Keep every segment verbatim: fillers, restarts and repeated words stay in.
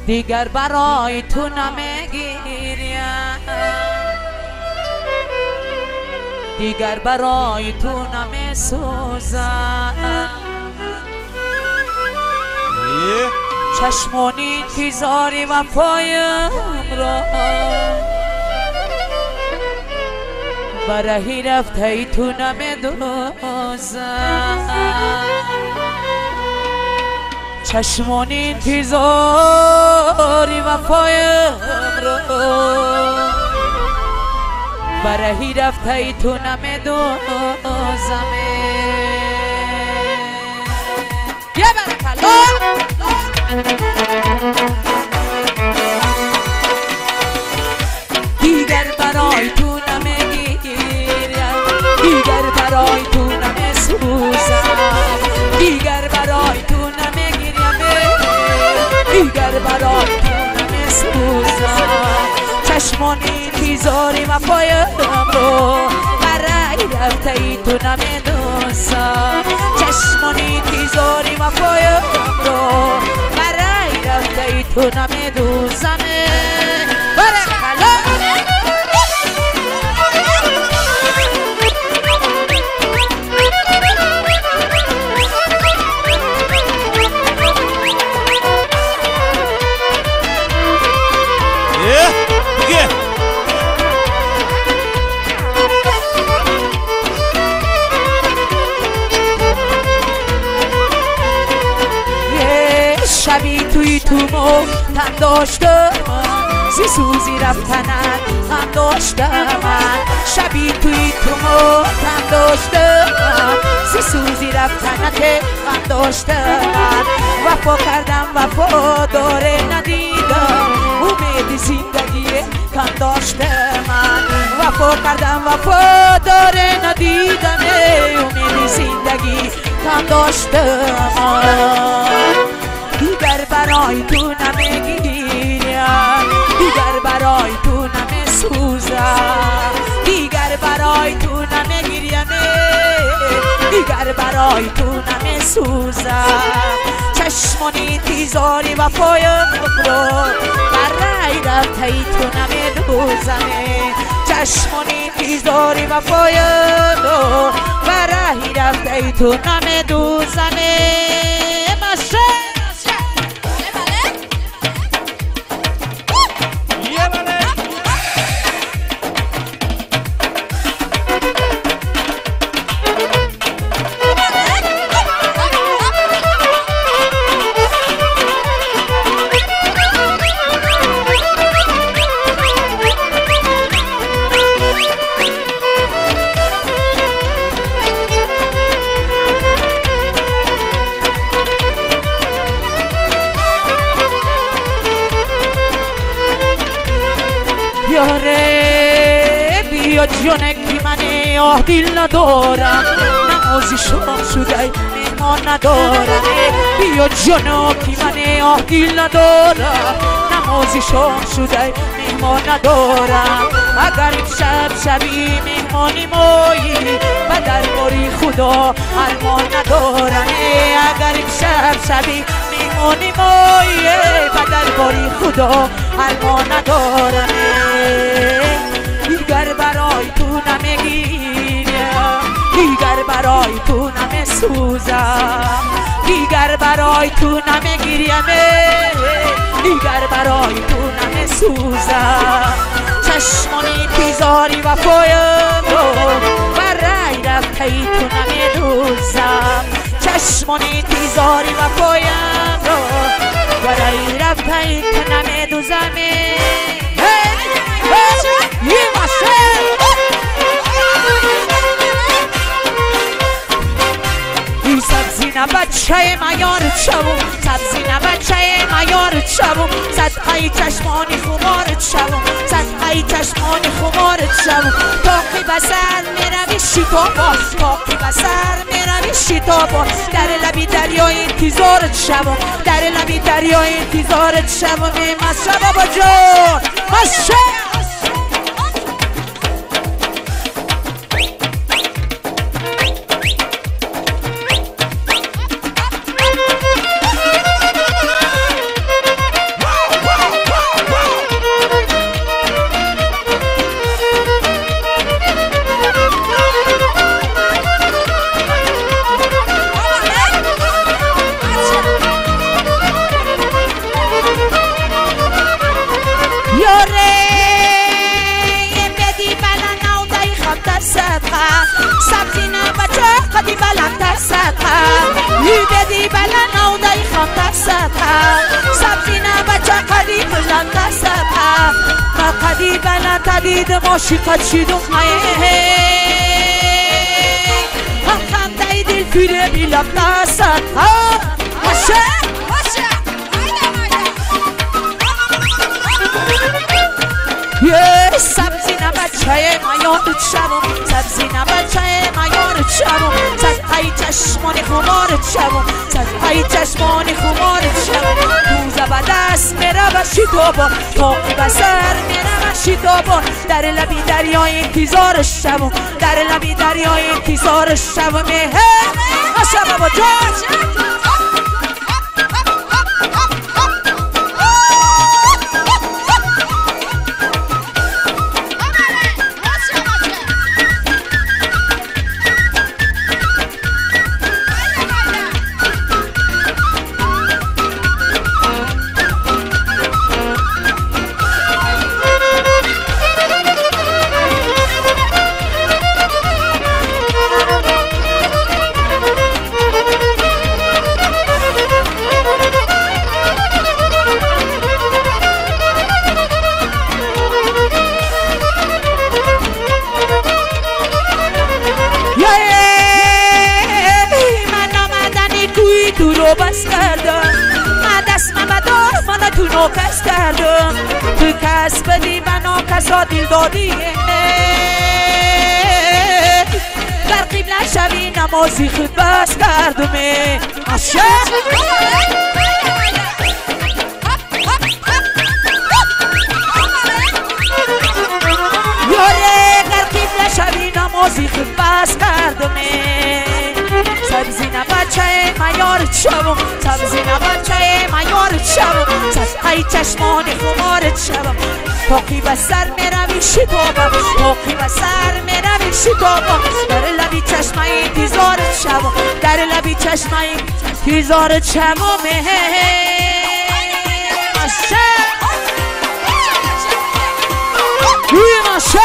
دیگر برای تو نمیگیریم، دیگر برای تو نمیسوزم. چشمانی انتظاری وفایم را برای رفته ای تو نمیدوزم. چشمانی انتظاری وفایم را برای رفته ای تو نمیدوزم. یه برکلا دیگر برای تو نمیگیرم، دیگر برای تو نمیسوزم، دیگر برای تو نمیگیرم، دیگر برای تو نمیسوزم. چشمانی انتظاری وفایم رو برای رفته ای تو نمیدوزم. چشمانی انتظاری وفایم رو برای رفته ای تو نمیدوزم. شبی توی تو مو تن داشته من، زی سوزی رفتنت هم داشته من. شبی توی تو مو تن داشته من، زی سوزی رفتنت هم داشته من. وفا کردم وفا داره ندیدم، امید زندگی کم داشته من. وفا کردم وفا داره ندیدم، امید زندگی کم داشته من. دیگر برای تو نمیگیرم، دیگر برای تو نمیسوزم، دیگر برای تو نمیگیرم، دیگر برای تو نمیسوزم. چشمانی انتظاری وفایم رو برای رفته ای تو نمیدوزم. چشمانی انتظاری وفایم رو برای رفته ای تو نمیدوزم. یاره بیا جونه که من آه دل ندارم، نمازی شام شده مهمان ندارم. بیا جونه که من آه دل ندارم، نمازی شام شده مهمان ندارم. اگر شب شبی مهمانی مایی و درباری خدا ارمان ندارم. اگر شب شبی مهمانی مایی و درباری خدا ارمان ندارم. دیگر برای تو نمیگیرم، دیگر برای تو نمیسوزم، دیگر برای تو نمیگیرم، دیگر برای تو نمیسوزم. چشمانی انتظاری وفایم رو برای رفته ای تو نمیدوزم. چشمانی انتظاری وفایم رو برای رفته ای تو نمیدوزم. یه ماشین این سبزی نه بچه میار شوم، سبزی نه بچه میار شوم. صدقه چشمانی خمارت شوم، صدقه چشمانی خمارت شوم. تاقی بسر میروی شیطابا، تاقی بسر میروی شیطابا. در لبی دریای انتظارت شوم، در لبی دریای انتظارت شوم. مشه بابا جان مشه. صدقه یی بدی بلا نودای خام صدقه سبزی نبچه قدی بلند صدقه ما قدی بلند تدید ماشیقت شیدون هم خم دایدی فیره بیلم صدقه باشه یه سبزی نبچه ما یادت شبم سبزی نبچه ما یادت شبم صدقه چشمانی خمارت شبم صدقه چشمانی خمارت شبم روزه به دست میره و شیدابان تاقی به سر میره و شیدابان در لبی دریای انتظارش شبم در لبی دریای انتظارش شبم شبم با جان بس کردم من دست ممدار من تو نوکس کردم تو کس بدی من ناکسا دل دادی در قبله شوی نمازی خود بس کردم عشق یاره در قبله شوی نمازی خود بس کردم سبزی نبچه ما یارت شبم سبزی نبچه ما یارت شبم صدقه چشمانی خمارت شبم پاکی به سر میروی شتابم پاکی به سر میروی شتابم در لبی چشمه انتظارت شبم در لبی چشمه انتظارت شبم ماشه روی ماشه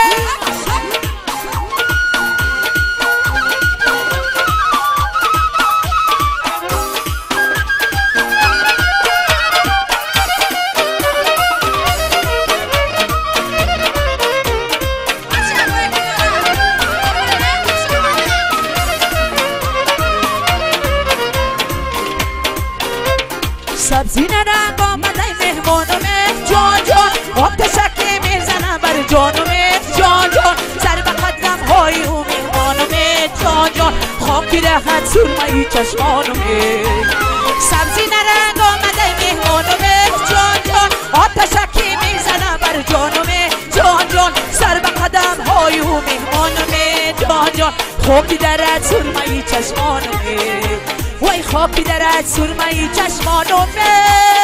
سبزی نرنگ آمده مهمانمه جان جان آتشکی میزنم بر جانمه جان جان سر به قدم های او مهمانمه جان جان خاکی رهت سرمهی چشمانمه سبزی نرنگ آمده مهمانمه جان جان آتشکی میزنم بر جانمه جان جان سر به قدم های او مهمانمه جان جان خاکی درت سرمهی چشمانمه وای خاکی درت سرمهی چشمانمه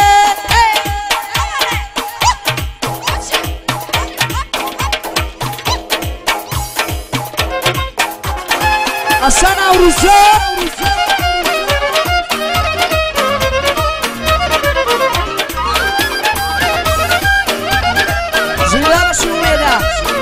حسن اوروزه زیرا شویده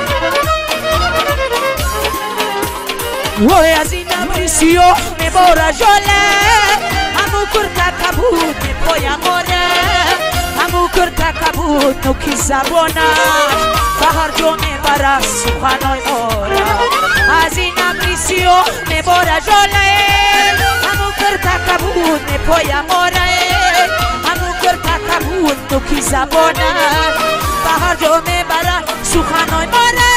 وای از این نبری سیاه میباره جاله همو کرده کبود میپایم ماره همو کرده کبود نوکی زبانش به هر جا میبره سخنای ماره از این نبری سیاه میباره جاله همو کرده کبود میپایم ماره همو کرده کبود نوکی زبانش به هر جا میبره سخنای ماره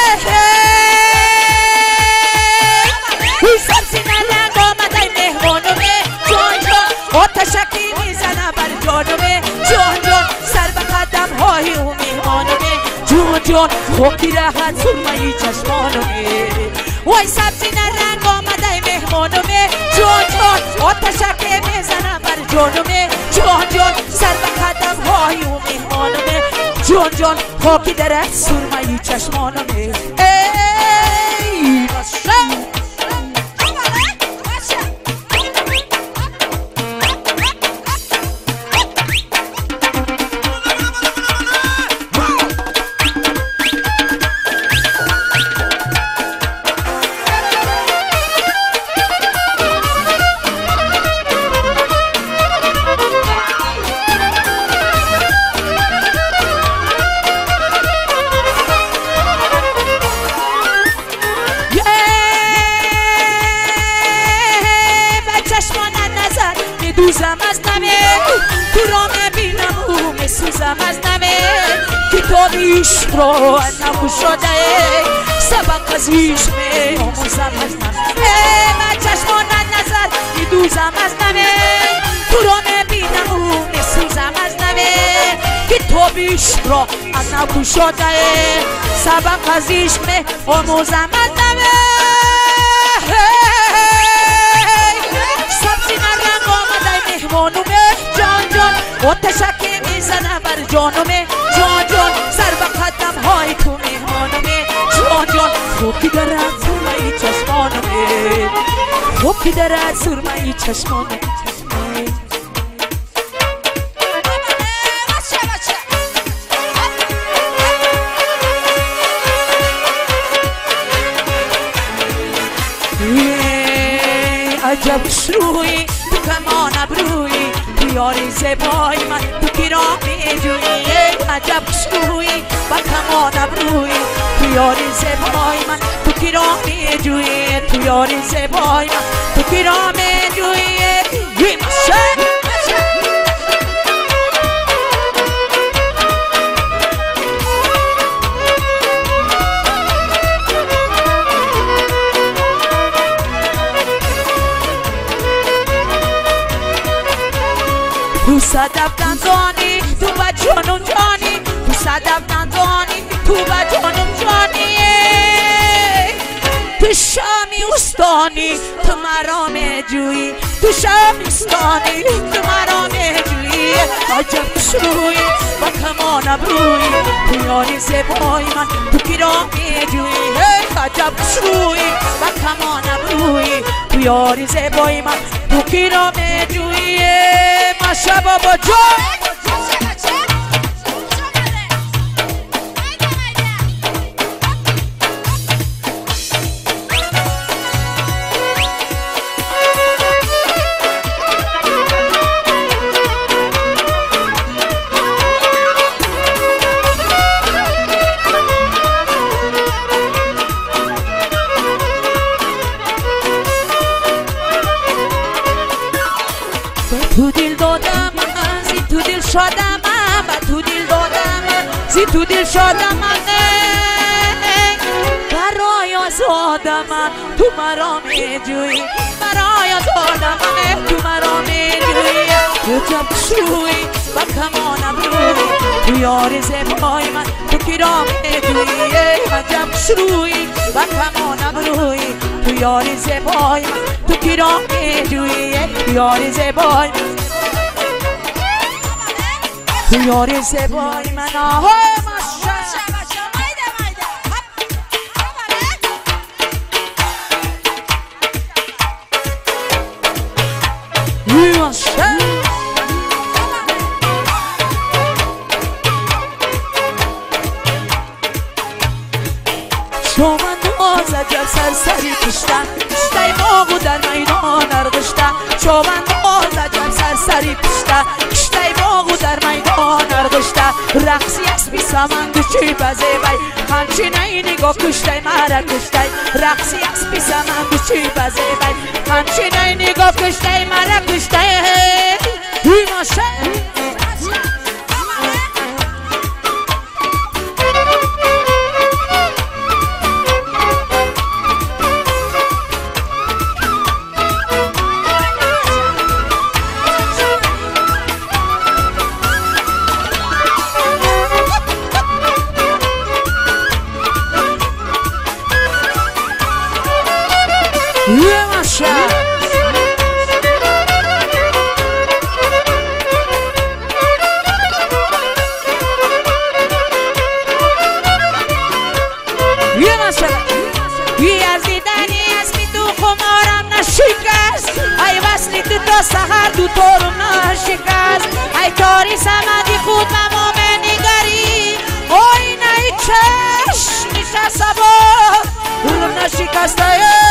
سبزی نرنگ آمده مهمانمه جان جان آتشکی میزنه بر جانمه جان جان سر به قدم های او مهمانمه جان جان خاکی رهت سرمهی چشمانمه وای سبزی نرنگ آمده مهمانمه جان جان آتشکی میزنه بر جانمه جان جان سر به قدم های او مهمانمه جان جان خاکی درت سرمهی چشمانمه ای باشه تو را میبینم او میسوزم از نوه کتاب عشق رو از نو شده سبق از عشق میآموزم از نوه من چشمان نظر میدوزم از نوه تو را میبینم او میسوزم از نوه کتاب عشق رو از نو شده سبق از عشق میآموزم از نوه سبزی نرنگ آمده مهمانومه جان جان آتشکی میزنه بر جانومه جان جان سر به قدم های تو مهمانومه جان جان خوب که دارد سرمه چشمانومه خوب که دارد سرمه چشمانومه عجب شروعی تو کمان ابرویی تو یاری زبای من تو کی را میجویی عجب شروعی با کمان ابرویی تو یاری زبای من تو کی را میجویی تو یاری زبای من تو کی را میجویی تو صدف نزانی تو با جانم جانی تو صدف نزانی تو با جانم جانی تو شامی استانی تو مرا میجویی تو شامی استانی تو مرا میجویی عجب شروعی با کمان ابرویی تو یاری زبای من تو کی را میجویی عجب شروعی با کمان ابرویی تو یاری زبای من تو کی را میجویی ماشا بابا جان تو دل دادم زی تو دل شادم با تو دل دادم زی تو دل شادم برای آزادم تو مرا میجویی برای آزادم تو مرا میجویی عجب شروعی با کمان ابرویی تو یاری زبای من تو کی را میجویی عجب شروعی با کمان ابرویی تو یاری زبای من تو کی را میجویی یاری زبای تو یاری زبای من آهای ماشا ماشا شما نواز عجب سرسری کشتن کشتای باغو در میدان ارغشته شما نواز عجب سرسری کشتن کشتای باغو در میدان ارغشته رقصی اسبی سمن دوچی بزه بای همچین ای نگاه کشتای مرا کشتای رقصی اسبی سمن دوچی بزه بای همچین ای نگاه کشتای مرا کشتای هی ماشه یه ماشه یه ماشه یه از دیدنی اسمی تو خمارم نشکست ای وصلی تو تا سحر دو تارم نشکست ای تاری سمدی خود ممام نگری اوی نای چشم میشه سبا دورم نشکسته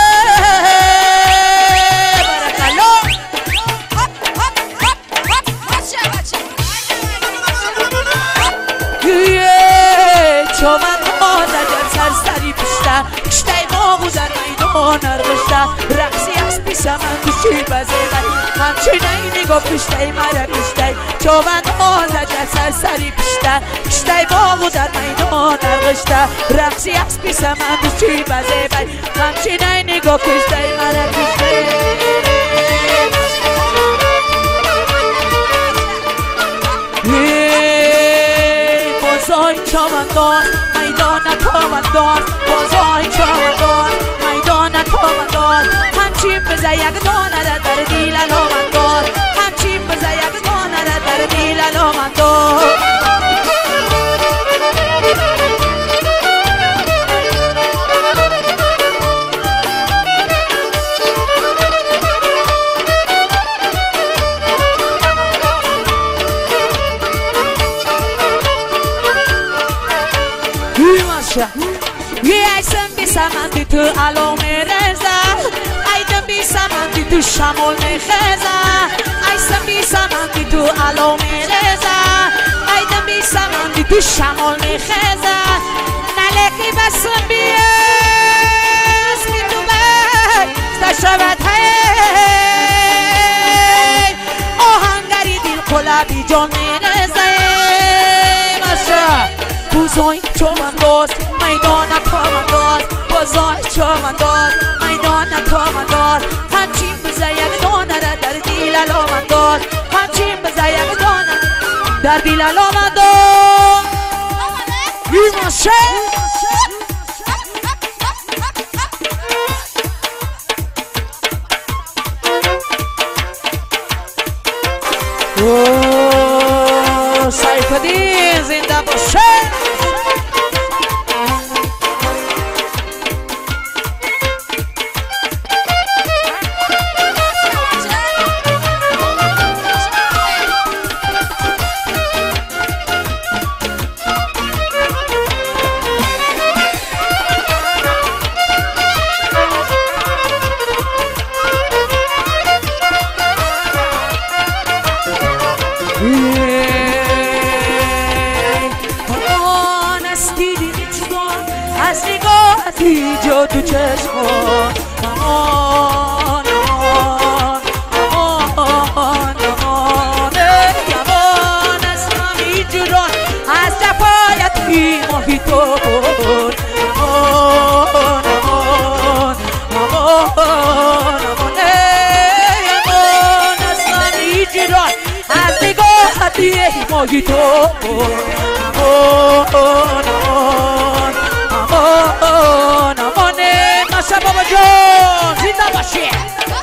چومن آزد سرسری پشته کشتای باغو در میدان ارغشته رقصی اسبی پیسم اندوشی بزیدن همچنین نگاه کشتای مرا کشتای چوبند آزد سر سری پشته کشتای باغو در میدان ارغشته رقصی از پیسم اندوشی بزیدن همچنین نگاه کشتای مرا کشتای بازای چامندان میدان کامندان بازای چامندان میدان کامندان همچین بزه یک دانه را در دیل علامندان همچین بزه یک دانه را در دیل علامندان یه ایسم بی سمندی تو علام رزه ایدم بی سمندی تو شمال میخزه ایسم بی سمندی تو علام رزه ایدم بی سمندی تو شمال میخزه نلکی بسم بیست که تو بر تشربت هی آهنگری دل قلبی جان میرزه مشه بازای چامنداز میدان کامنداز بازای چامنداز میدان کامنداز همچین بزه یک دانه را در دیل علامنداز همچین بزه یک دانه در دیل علامنداز بیماشه اوه سیف الدین زنده باشه جادو چشمان امان امان امان امان امان از همی جران از جفایتی محیطون امان امان امان امان امان از همی جران از نگاهتی محیطون امان امان امان امانه ماشه بابا جان زنده باشی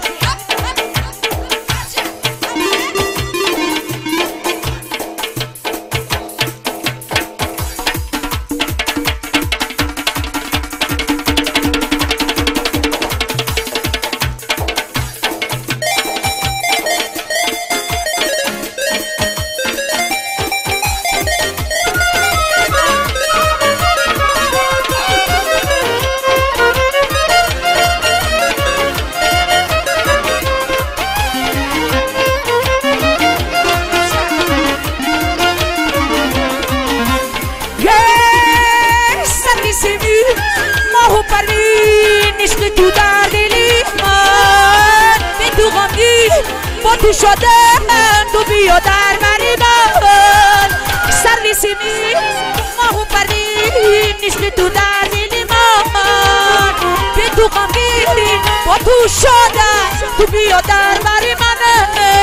تو شدم تو بیا در بری من سرویسی می ماهو پری نشک تو در دلی من به تو غمگین با تو شدم تو بیا در بری من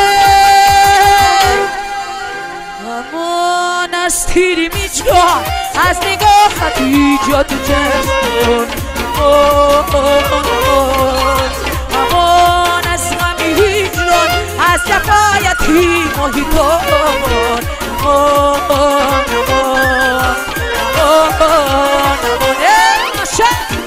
امان از تیری میچگاه از نگاهتی جادو چشمون امان از غمی هیجران از جفایتی محیطان امان امان امان امان ماشه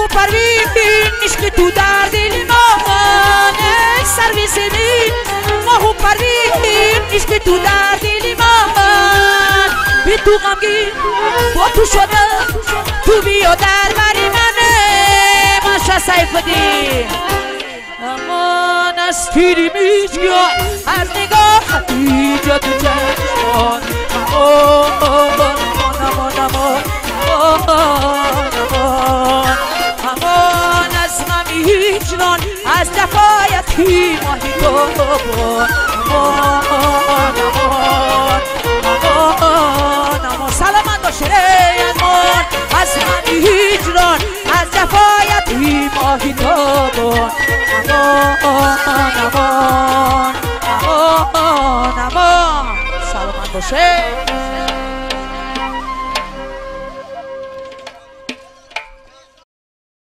پروین نیست که تو در دل من سروی زمین ماهو پروین نیست که تو در دل من بی تو غمگین با تو شده تو بیا در بری منه ماشا سیف الدین امان از پیری میجگاه از نگاه ایجا تو چشمان امان امان امان امان امان امان از غمی هیچران از دفایتی ماهی تو بان امان امان امان امان سلامت باشه ری امان از غمی هیچران از دفایتی ماهی تو بان امان امان امان امان سلامت باشه